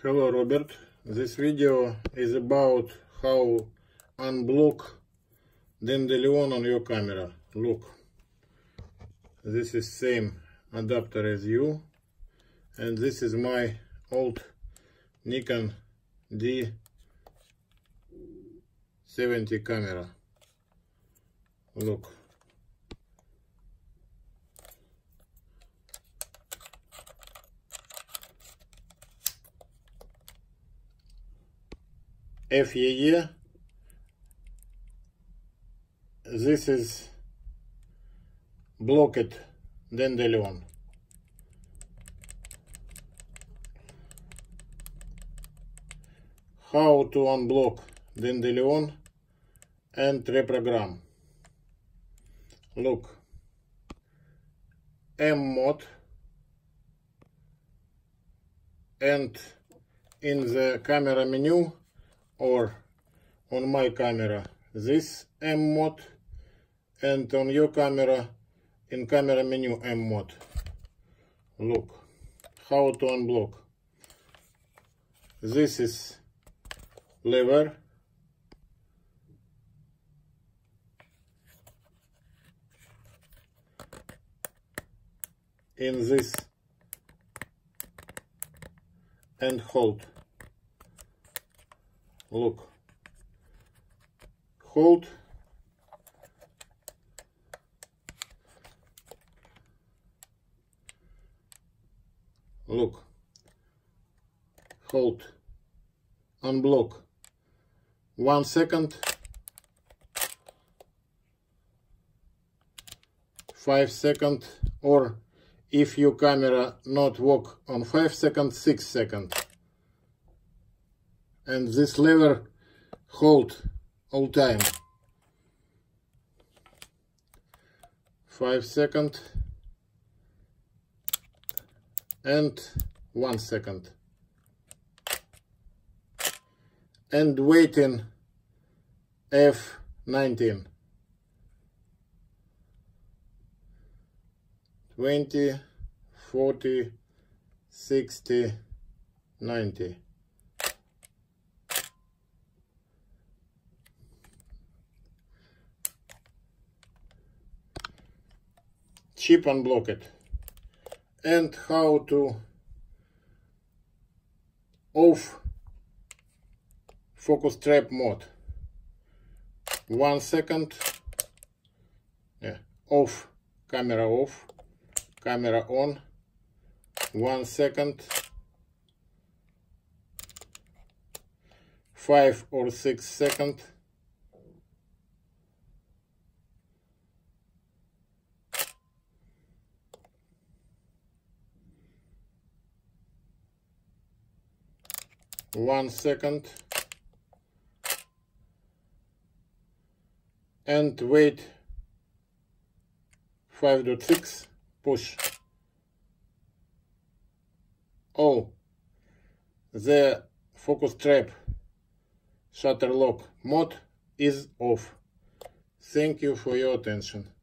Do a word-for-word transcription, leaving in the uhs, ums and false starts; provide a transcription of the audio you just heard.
Hello Robert, this video is about how unblock dandelion on your camera. Look, this is same adapter as you, and this is my old Nikon D seventy camera. Look, F Y E, this is blocked dandelion. How to unblock dandelion and reprogram. Look, M mode, and in the camera menu, or on my camera this M mode, and on your camera in camera menu M mode. Look how to unblock. This is lever, in this, and hold. Look, hold, look, hold, unblock, one second, five second, or if your camera not work on five seconds, six seconds. And this lever hold all time. Five second and one second. And waiting F nineteen. twenty, forty, sixty, ninety. Chip unblock it. And how to off focus trap mode. One second. Yeah. Off. Camera off. Camera on. One second. Five or six seconds. One second, and wait five point six, push. Oh, the focus trap shutter lock mode is off. Thank you for your attention.